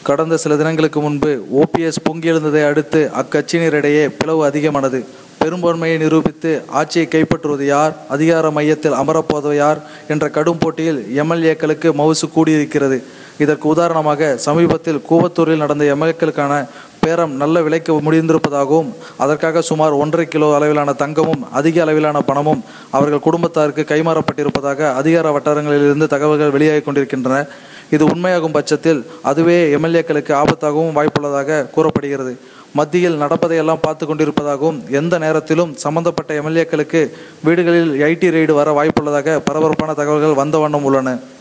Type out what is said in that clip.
கடந்த சில தினங்களுக்கு முன்பு ஓபிஎஸ் பொங்கியெழுந்ததை அடுத்து அக்கட்சியினரிடையே பிளவு அதிகமானது. பெரும்பான்மையை நிரூபித்து ஆட்சியை கைப்பற்றுவது யார், அதிகார மையத்தில் அமரப்போவது யார் என்ற கடும் போட்டியில் எம்எல்ஏக்களுக்கு மவுசு கூடியிருக்கிறது. இதற்கு உதாரணமாக சமீபத்தில் கூவத்தூரில் நடந்த எம்எல்ஏக்களுக்கான பேரம் நல்ல விலைக்கு முடிந்திருப்பதாகவும் அதற்காக சுமார் 1.5 கிலோ அளவிலான தங்கமும் அதிக அளவிலான பணமும் அவர்கள் குடும்பத்தாருக்கு கைமாறப்பட்டிருப்பதாக அதிகார வட்டாரங்களிலிருந்து தகவல்கள் வெளியாகி கொண்டிருக்கின்றன. இது உண்மையாகும் பட்சத்தில் அதுவே எம்எல்ஏக்களுக்கு ஆபத்தாகவும் வாய்ப்புள்ளதாக கூறப்படுகிறது. மத்தியில் நடப்பதையெல்லாம் பார்த்து கொண்டிருப்பதாகவும் எந்த நேரத்திலும் சம்பந்தப்பட்ட எம்எல்ஏக்களுக்கு வீடுகளில் ஐடி ரெய்டு வர வாய்ப்புள்ளதாக பரபரப்பான தகவல்கள் வந்த வண்ணம் உள்ளன.